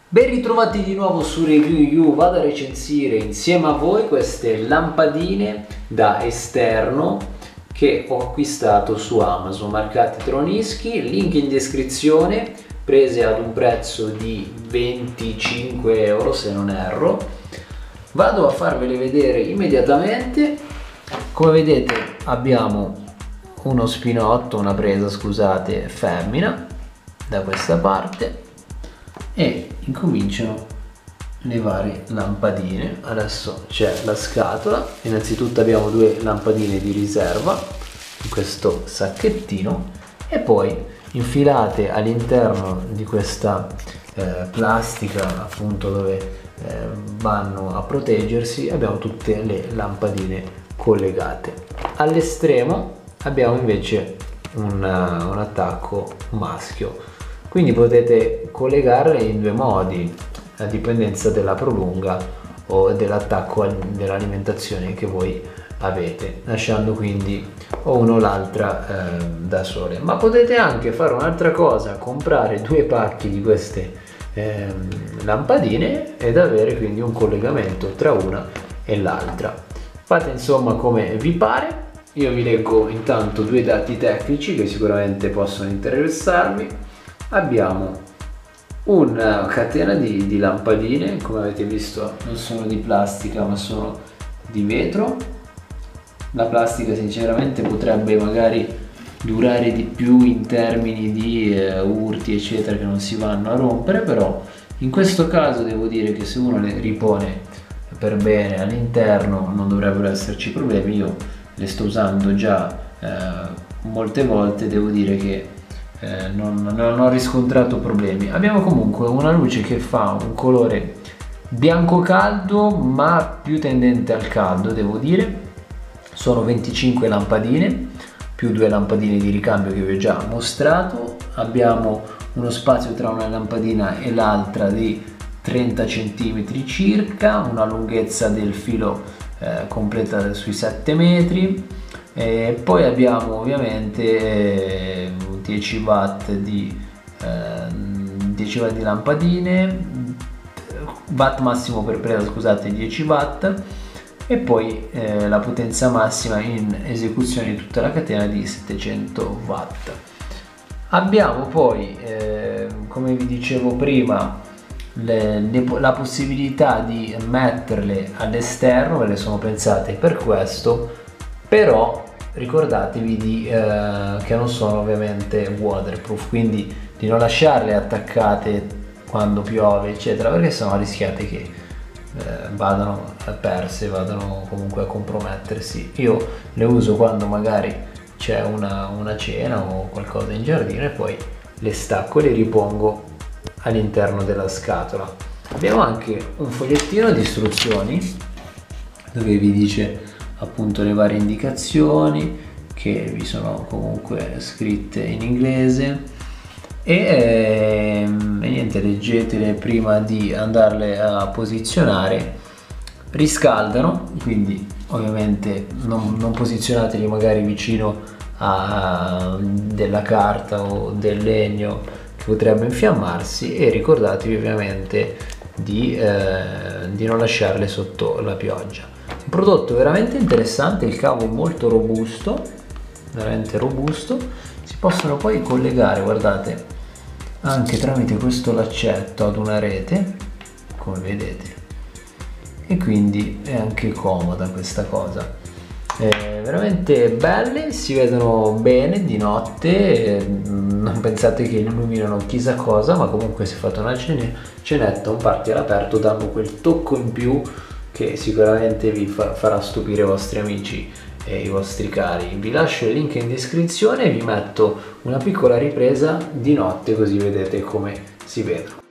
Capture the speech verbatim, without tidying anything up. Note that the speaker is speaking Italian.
Ben ritrovati di nuovo su Review You. Vado a recensire insieme a voi queste lampadine da esterno che ho acquistato su Amazon, marcate Tronisky, link in descrizione, prese ad un prezzo di venticinque euro se non erro. Vado a farvele vedere immediatamente. Come vedete abbiamo uno spinotto, una presa scusate, femmina da questa parte, e incominciano le varie lampadine. Adesso c'è la scatola. Innanzitutto abbiamo due lampadine di riserva in questo sacchettino e poi infilate all'interno di questa eh, plastica, appunto, dove eh, vanno a proteggersi, abbiamo tutte le lampadine collegate. All'estremo abbiamo invece un, un attacco maschio, quindi potete collegarle in due modi a dipendenza della prolunga o dell'attacco dell'alimentazione che voi avete, lasciando quindi o uno o l'altra eh, da sole. Ma potete anche fare un'altra cosa: comprare due pacchi di queste eh, lampadine ed avere quindi un collegamento tra una e l'altra. Fate insomma come vi pare. Io vi leggo intanto due dati tecnici che sicuramente possono interessarvi. Abbiamo una catena di, di lampadine, come avete visto non sono di plastica ma sono di vetro. La plastica sinceramente potrebbe magari durare di più in termini di eh, urti eccetera, che non si vanno a rompere, però in questo caso devo dire che se uno le ripone per bene all'interno non dovrebbero esserci problemi. Io le sto usando già eh, molte volte, devo dire che Eh, non, non ho riscontrato problemi. Abbiamo comunque una luce che fa un colore bianco caldo ma più tendente al caldo, devo dire. Sono venticinque lampadine più due lampadine di ricambio che vi ho già mostrato. Abbiamo uno spazio tra una lampadina e l'altra di trenta centimetri circa, una lunghezza del filo eh, completa sui sette metri. E poi abbiamo ovviamente eh, dieci watt di, eh, dieci watt di lampadine, watt massimo per presa scusate dieci watt, e poi eh, la potenza massima in esecuzione di tutta la catena di settecento watt. Abbiamo poi eh, come vi dicevo prima le, le, la possibilità di metterle all'esterno, ve le sono pensate per questo, però ricordatevi di, eh, che non sono ovviamente waterproof, quindi di non lasciarle attaccate quando piove eccetera, perché sennò rischiate che eh, vadano perse, vadano comunque a compromettersi. Io le uso quando magari c'è una, una cena o qualcosa in giardino e poi le stacco e le ripongo all'interno della scatola. Abbiamo anche un fogliettino di istruzioni dove vi dice appunto le varie indicazioni, che vi sono comunque scritte in inglese, e, ehm, e niente, leggetele prima di andarle a posizionare. Riscaldano, quindi ovviamente non, non posizionateli magari vicino a della carta o del legno che potrebbe infiammarsi, e ricordatevi ovviamente di, eh, di non lasciarle sotto la pioggia. Un prodotto veramente interessante, il cavo è molto robusto, veramente robusto. Si possono poi collegare, guardate, anche tramite questo laccetto ad una rete, come vedete, e quindi è anche comoda questa cosa. È veramente belle, si vedono bene di notte, non pensate che illuminano chissà cosa, ma comunque se fate una cenetta, un party all'aperto, danno quel tocco in più che sicuramente vi fa, farà stupire i vostri amici e i vostri cari. Vi lascio il link in descrizione e vi metto una piccola ripresa di notte così vedete come si vedono.